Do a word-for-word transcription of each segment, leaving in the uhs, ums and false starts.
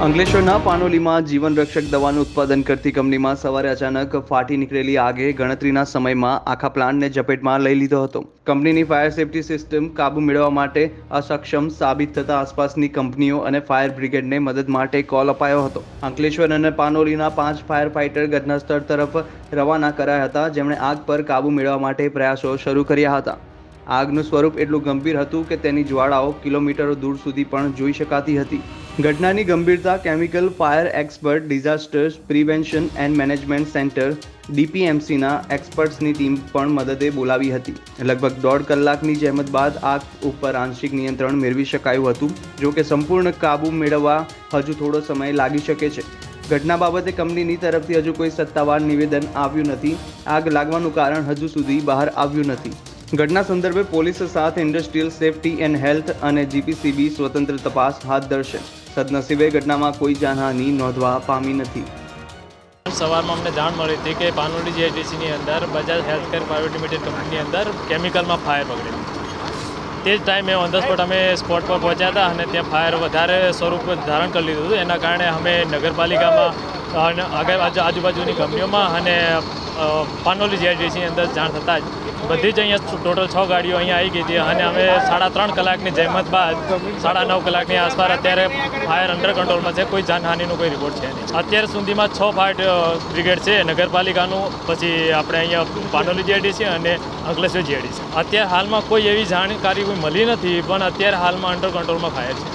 અંકલેશ્વરના પાનોલીમાં જીવન રક્ષક દવાનું ઉત્પાદન કરતી કંપનીમાં સવારે અચાનક ફાટી નીકળેલી આગે ગણતરીના સમયમાં આખા પ્લાન્ટને ઝપેટમાં લઈ લીધો હતો. કંપનીની ફાયર સેફ્ટી સિસ્ટમ કાબુ મેળવવા માટે અસક્ષમ સાબિત થતા આસપાસની કંપનીઓ અને ફાયર બ્રિગેડને મદદ માટે કોલ અપાયો હતો. અંકલેશ્વર અને પાનોલીના પાંચ ફાયર ફાઇટર ઘટનાસ્થળ તરફ રવાના કરાયા હતા, જેમણે આગ પર કાબુ મેળવવા માટે પ્રયાસો શરૂ કર્યા હતા. આગનું સ્વરૂપ એટલું ગંભીર હતું કે તેની જ્વાળાઓ કિલોમીટરો દૂર સુધી પણ જોઈ શકાતી હતી. ઘટનાની ગંભીરતા chemical fire expert disasters prevention and management centre ડીપીએમસીના એક્સપર્ટ્સની ટીમ પણ મદદે બોલાવી હતી. લગભગ દોઢ કલાકની જહેમત બાદ આગ ઉપર આંશિક નિયંત્રણ મેળવી શકાયું હતું. જો કે સંપૂર્ણ કાબુ મેળવવા હજુ થોડો સમય લાગી શકે છે. ઘટના બાબતે કંપનીની તરફથી હજુ કોઈ સત્તાવાર નિવેદન આવ્યું નથી. આગ લાગવાનું કારણ હજુ સુધી બહાર આવ્યું નથી. ઘટના સંદર્ભે પોલીસ સાથે ઇન્ડસ્ટ્રીયલ સેફ્ટી એન્ડ હેલ્થ અને જીપીસીબી સ્વતંત્ર તપાસ હાથ ધરશે. સદનસીબે ઘટનામાં કોઈ જાનહાનિ નોંધવા પામી નથી. સવારમાં અમને જાણ મળી હતી કે પાનોલી જીઆઈડીસીની અંદર બજાજ હેલ્થકેર પ્રાઇવેટ લિમિટેડ કંપનીની અંદર કેમિકલમાં ફાયર પકડેલું. તે જ ટાઈમે ઓન ધ સ્પોટ અમે સ્પોટ પર પહોંચ્યા હતા અને ત્યાં ફાયર વધારે સ્વરૂપ ધારણ કરી લીધું હતું. એના કારણે અમે નગરપાલિકામાં આગળ આજુબાજુની કંપનીઓમાં અને પાનોલી જીઆઈડીસીની અંદર જાણ થતાં જ બધી જ અહીંયા ટોટલ છ ગાડીઓ અહીંયા આવી ગઈ હતી અને અમે સાડા ત્રણ કલાકની જહેમત બાદ સાડા નવ કલાકની આસપાસ અત્યારે ફાયર અંડર કંટ્રોલમાં છે. કોઈ જાનહાનિનો કોઈ રિપોર્ટ છે નહીં. અત્યાર સુધીમાં છ ફાયર બ્રિગેડ છે નગરપાલિકાનું, પછી આપણે અહીંયા પાનોલી જીઆઈડીસી અને અંકલેશ્વર જીઆઈડીસી. અત્યારે હાલમાં કોઈ એવી જાણકારી કોઈ મળી નથી, પણ અત્યારે હાલમાં અંડર કંટ્રોલમાં ફાયર છે.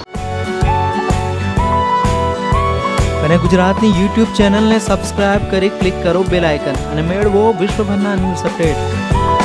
અને ગુજરાતની યુટ્યુબ ચેનલને સબસ્ક્રાઇબ કરી ક્લિક કરો બેલ આઇકન અને મેળવો વિશ્વભરના ન્યૂઝ અપડેટ.